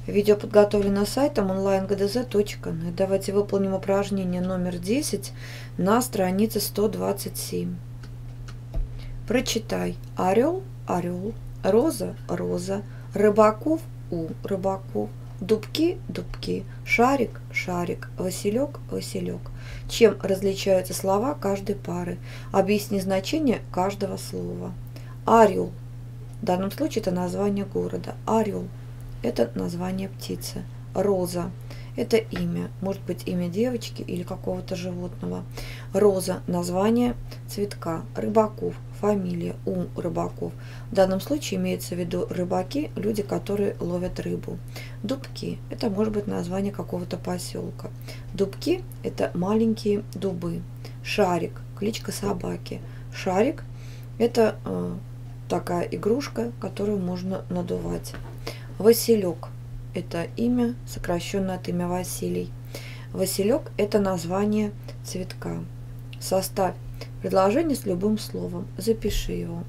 Видео подготовлено сайтом online-gdz.net. Давайте выполним упражнение номер 10 на странице 127. Прочитай. Орел – орел, роза – роза, рыбаков – у рыбаков, дубки – дубки, шарик – шарик, василек – василек. Чем различаются слова каждой пары? Объясни значение каждого слова. Орел. В данном случае это название города. Орел. Это название птицы. Роза – это имя, может быть имя девочки или какого-то животного. Роза – название цветка. Рыбаков – фамилия у рыбаков. В данном случае имеется в виду рыбаки, люди, которые ловят рыбу. Дубки – это может быть название какого-то поселка. Дубки – это маленькие дубы. Шарик – кличка собаки. Шарик – это такая игрушка, которую можно надувать. Василек – это имя, сокращенное от имя Василий. Василек – это название цветка. Составь предложение с любым словом. Запиши его.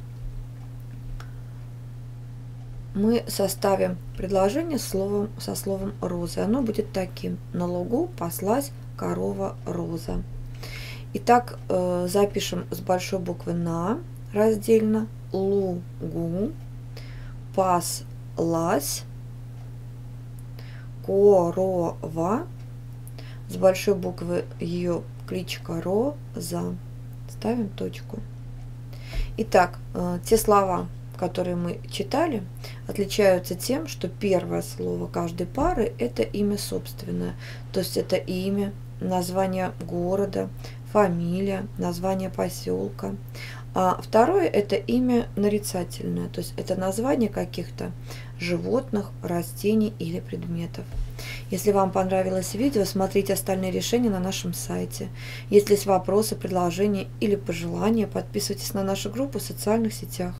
Мы составим предложение со словом роза. Оно будет таким. На лугу паслась корова роза. Итак, запишем с большой буквы на раздельно. Лугу паслась корова, с большой буквы ее кличка Роза. Ставим точку. Итак, те слова, которые мы читали, отличаются тем, что первое слово каждой пары – это имя собственное. То есть это имя, название города, фамилия, название поселка. А второе – это имя нарицательное, то есть это название каких-то животных, растений или предметов. Если вам понравилось видео, смотрите остальные решения на нашем сайте. Если есть вопросы, предложения или пожелания, подписывайтесь на нашу группу в социальных сетях.